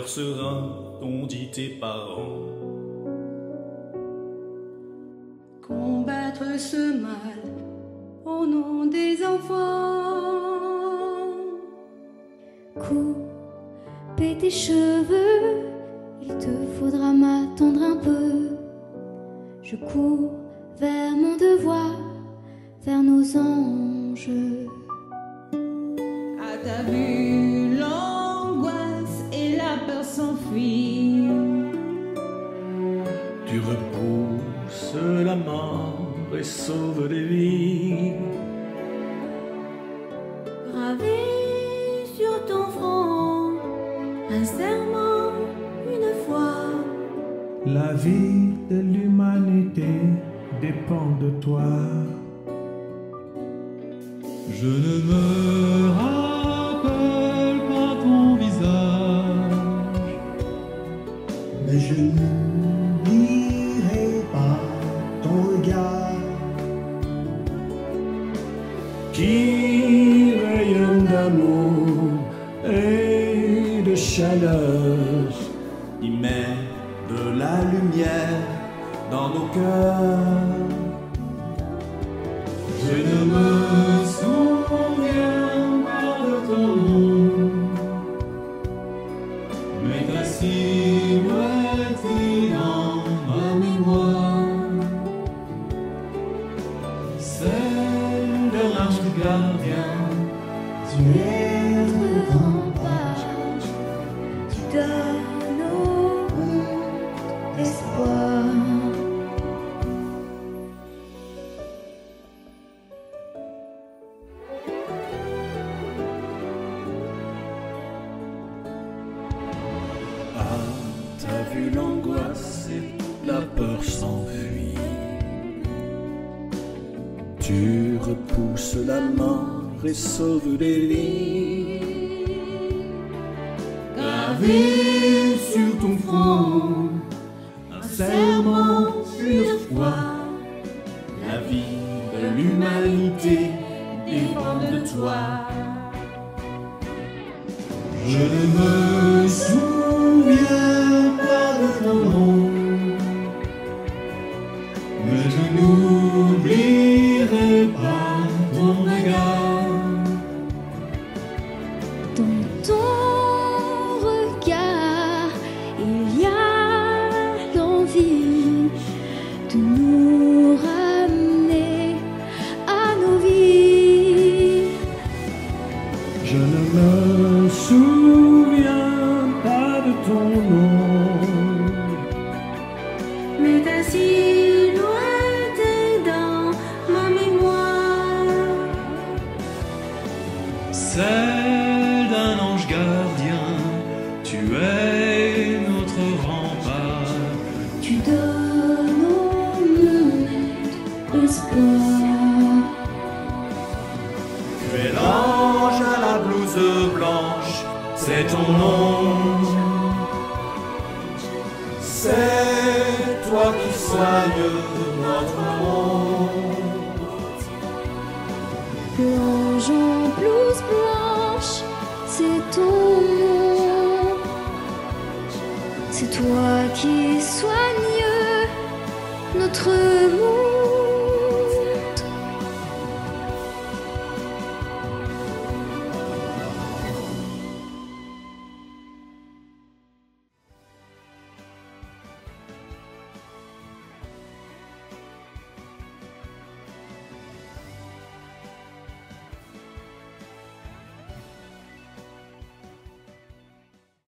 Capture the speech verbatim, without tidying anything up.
meilleur sera, t'ont dit tes parents. Combattre ce mal au nom des enfants. Couper tes cheveux, il te faudra m'attendre un peu. Je cours vers mon devoir, vers nos anges. À ta vue, l'angoisse et la peur s'enfuient. Tu repousses la mort et sauves des vies. Gravé sur ton front, un serment, une foi. La vie de l'humanité dépend de toi. Je ne me rappelle pas ton visage, mais je n'oublierai pas ton regard qui rayonne d'amour et de chaleur. Il met de la lumière dans nos cœurs. je ne me souviens pas de ton nom, mais ta silhouette est dans ma mémoire, celle d'un ange gardien. Tu es notre rempart, tu donnes au monde espoir. Ah, t'as vu l'angoisse et la peur s'enfuit. Tu repousses la mort et sauves des vies. Gravé sur ton front, un serment, une foi. La vie de l'humanité dépend de toi. Je ne me souviens pas de ton nom, mais je n'oublierai pas ton regard. Dans ton regard, il y a l'envie de nous ramener à nos vies. Je ne me souviens pas de ton nom, Mais ta silhouette est dans ma mémoire. Celle d'un ange gardien, tu es notre rempart. Tu donnes au monde espoir. Tu es l'ange à la blouse blanche, c'est ton nom. C'est toi qui soignes notre monde. L'ange en blouse blanche, c'est ton nom. C'est toi qui soignes notre